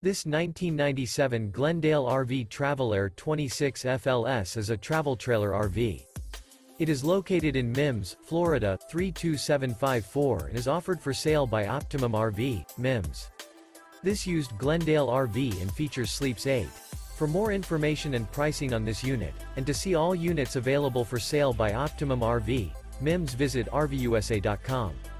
This 1997 Glendale RV Travelaire 26 FLS is a travel trailer RV. It is located in Mims, Florida, 32754 and is offered for sale by Optimum RV, Mims. This used Glendale RV and features sleeps 8. For more information and pricing on this unit, and to see all units available for sale by Optimum RV, Mims, visit RVUSA.com.